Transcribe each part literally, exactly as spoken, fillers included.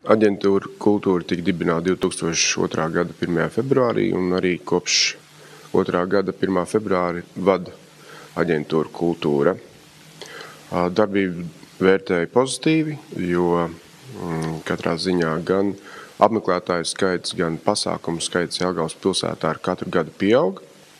Aģentūra Kultūra tika dibināta divi tūkstoši otrā gada pirmajā februārī, un arī kopš otrā gada pirmā februāri vada Aģentūra Kultūra. Darbību vērtēja pozitīvi, jo mm, katrā ziņā gan apmeklētāju skaits, gan pasākumu skaits Jelgavas pilsētā ar katru gadu pieaug.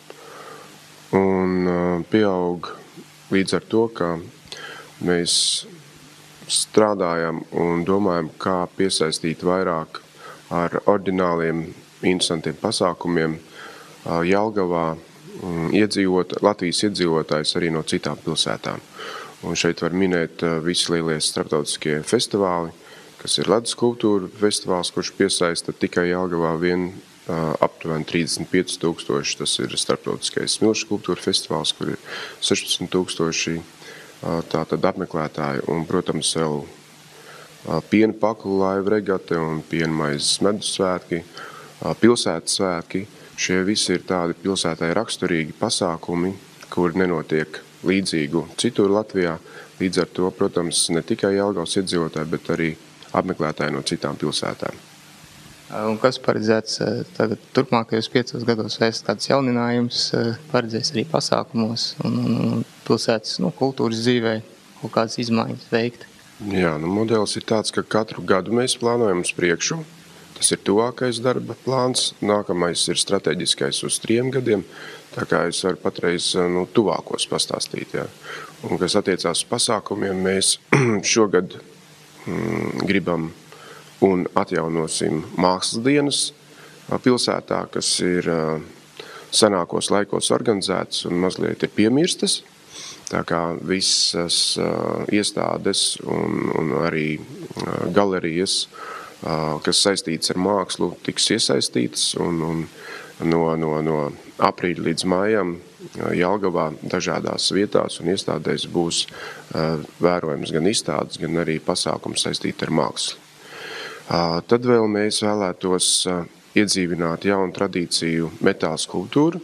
Un pieaug līdz ar to, ka mēs strādājam un domājam, kā piesaistīt vairāk ar ordināliem, interesantiem pasākumiem Jelgavā iedzīvot, Latvijas iedzīvotājs arī no citām pilsētām. Un šeit var minēt visi lielie starptautiskie festivāli, kas ir Ledus kultūra festivāls, kurš piesaista tikai Jelgavā vien aptuveni trīsdesmit pieci tūkstoši. Tas ir starptautiskais Smilšu kultūra festivāls, kur ir sešpadsmit tūkstoši tātad apmeklētāji. Un, protams, vēl piena paklu laivu regate un piena maizes medus svētki, pilsētas svētki. Šie visi ir tādi pilsētai raksturīgi pasākumi, kur nenotiek līdzīgu citur Latvijā. Līdz ar to, protams, ne tikai Jelgavas iedzīvotāji, bet arī apmeklētāji no citām pilsētām. Un kas paredzēts tagad turpmākajos piecos gados, vai kāds jauninājums paredzēs arī pasākumos un, un, un pilsētas nu, kultūras dzīvē, kaut kādas izmaiņas veikt? Jā, nu, modelis ir tāds, ka katru gadu mēs plānojam uz priekšu. Tas ir tuvākais darba plāns. Nākamais ir strateģiskais uz trim gadiem. Tā kā es varu patreiz nu, tuvākos pastāstīt. Jā. Un, kas attiecās uz pasākumiem, mēs šogad mm, gribam un atjaunosim mākslas dienas pilsētā, kas ir senākos laikos organizētas un mazliet ir piemirstas. Tā kā visas iestādes un, un arī galerijas, kas saistītas ar mākslu, tiks iesaistītas. Un, un no, no, no aprīļa līdz maijam Jelgavā dažādās vietās un iestādēs būs vērojams gan izstādes, gan arī pasākums saistīti ar mākslu. Tad vēl mēs vēlētos iedzīvināt jaunu tradīciju metāla skulptūru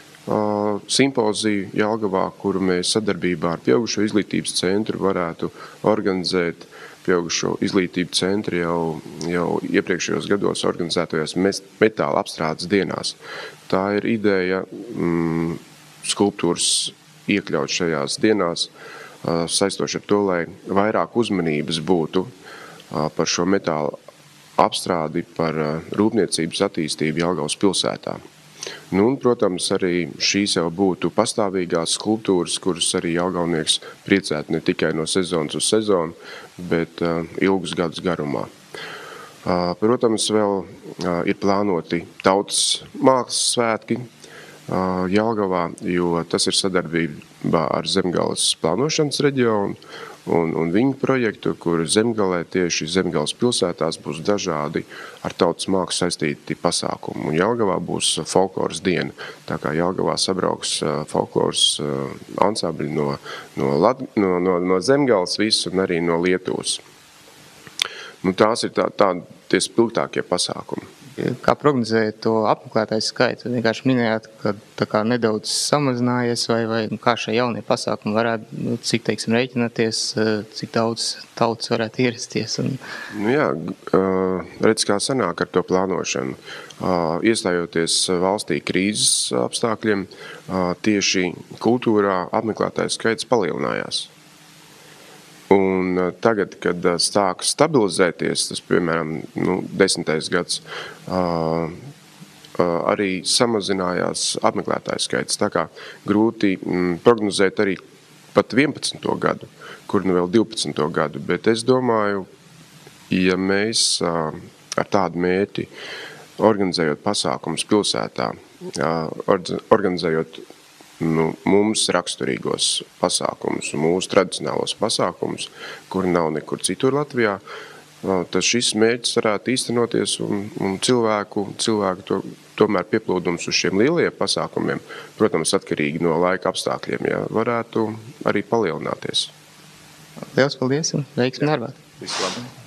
simpoziju Jelgavā, kuru mēs sadarbībā ar Pieaugušo izglītības centru varētu organizēt. Pieaugušo izglītību centri jau, jau iepriekšējos gados organizētajās metāla apstrādes dienās. Tā ir ideja mm, skulptūras iekļaut šajās dienās, saistoši ar to, lai vairāk uzmanības būtu par šo metāla apstrādi, par rūpniecības attīstību Jelgavas pilsētā. Nu, un, protams, arī šīs jau būtu pastāvīgās skulptūras, kuras arī jelgavnieks priecētu ne tikai no sezonas uz sezonu, bet uh, ilgus gadus garumā. Uh, protams, vēl uh, ir plānoti tautas mākslas svētki uh, Jelgavā, jo tas ir sadarbībā ar Zemgales plānošanas reģionu, Un, un viņu projektu, kur Zemgalē tieši Zemgales pilsētās būs dažādi ar tautas mākslu saistīti pasākumi. Un Jelgavā būs folkloras diena, tā kā Jelgavā sabrauks folkloras ansambļi no, no, no, no, no Zemgales visu un arī no Lietuvas. Nu, tās ir tā, tā, tie spilgtākie pasākumi. Kā prognozējat to apmeklētāju skaitu? Vienkārši minējāt, ka tā kā nedaudz samazinājies, vai, vai kā šie jaunie pasākumi varētu, cik, teiksim, rēķināties, cik daudz tautas varētu ierasties? Un... Nu jā, redz, kā sanāk ar to plānošanu. Iestājoties valstī krīzes apstākļiem, tieši kultūrā apmeklētāju skaits palielinājās. Un tagad, kad sāk stabilizēties, tas, piemēram, nu, desmitais gads, uh, uh, arī samazinājās apmeklētāju skaits. Tā kā grūti mm, prognozēt arī pat vienpadsmito gadu, kur nu vēl divpadsmito gadu. Bet es domāju, ja mēs uh, ar tādu mērķi, organizējot pasākumus pilsētā, uh, organizējot Nu, mums raksturīgos pasākumus, mūsu tradicionālos pasākumus, kuri nav nekur citur Latvijā, tad šis mērķis varētu īstenoties un, un cilvēku, cilvēku to, tomēr pieplūdums uz šiem lielajiem pasākumiem, protams, atkarīgi no laika apstākļiem, jā, varētu arī palielināties. Liels paldies un veiksmi darbā! Visu labi!